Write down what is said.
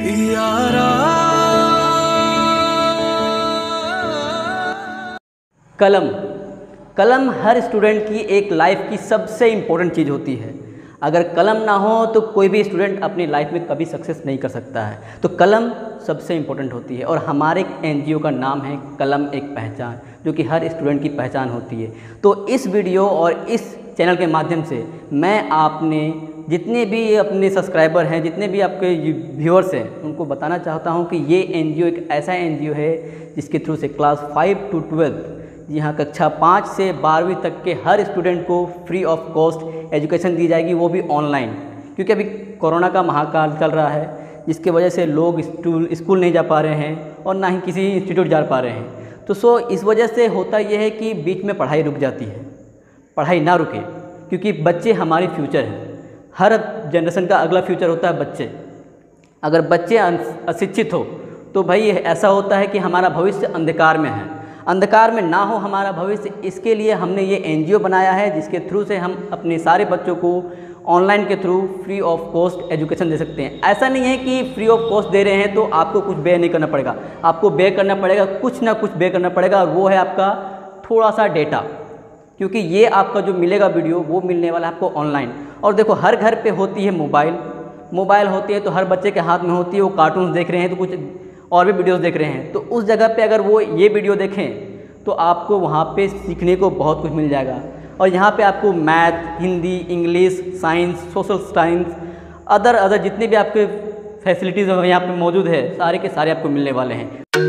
कलम कलम हर स्टूडेंट की एक लाइफ की सबसे इम्पोर्टेंट चीज़ होती है। अगर कलम ना हो तो कोई भी स्टूडेंट अपनी लाइफ में कभी सक्सेस नहीं कर सकता है। तो कलम सबसे इम्पोर्टेंट होती है और हमारे एनजीओ का नाम है कलम एक पहचान, जो कि हर स्टूडेंट की पहचान होती है। तो इस वीडियो और इस चैनल के माध्यम से मैं आपने जितने भी अपने सब्सक्राइबर हैं, जितने भी आपके व्यूअर्स हैं, उनको बताना चाहता हूं कि ये एनजीओ एक ऐसा एनजीओ है जिसके थ्रू से क्लास 5 to 12, जी हाँ, कक्षा 5 से 12वीं तक के हर स्टूडेंट को फ्री ऑफ कॉस्ट एजुकेशन दी जाएगी, वो भी ऑनलाइन। क्योंकि अभी कोरोना का महाकाल चल रहा है, जिसकी वजह से लोग स्कूल नहीं जा पा रहे हैं और ना ही किसी इंस्टीट्यूट जा पा रहे हैं। तो इस वजह से होता यह है कि बीच में पढ़ाई रुक जाती है। पढ़ाई ना रुके, क्योंकि बच्चे हमारी फ्यूचर हैं। हर जनरेशन का अगला फ्यूचर होता है बच्चे। अगर बच्चे अशिक्षित हो तो भाई ऐसा होता है कि हमारा भविष्य अंधकार में है। अंधकार में ना हो हमारा भविष्य, इसके लिए हमने ये एनजीओ बनाया है, जिसके थ्रू से हम अपने सारे बच्चों को ऑनलाइन के through free of cost education दे सकते हैं। ऐसा नहीं है कि फ्री ऑफ कॉस्ट दे रहे हैं तो आपको कुछ बेयर नहीं करना पड़ेगा, आपको बेयर करना पड़ेगा, कुछ ना कुछ बेयर करना पड़ेगा, और वो है आपका थोड़ा सा डेटा। क्योंकि ये आपका जो मिलेगा वीडियो, वो मिलने वाला है आपको ऑनलाइन। और देखो, हर घर पे होती है मोबाइल होती है, तो हर बच्चे के हाथ में होती है। वो कार्टून्स देख रहे हैं तो कुछ और भी वीडियोस देख रहे हैं, तो उस जगह पे अगर वो ये वीडियो देखें तो आपको वहाँ पे सीखने को बहुत कुछ मिल जाएगा। और यहाँ पे आपको math, Hindi, English, science, social science, other जितने भी आपके फैसिलिटीज़ यहाँ पे मौजूद है, सारे के सारे आपको मिलने वाले हैं।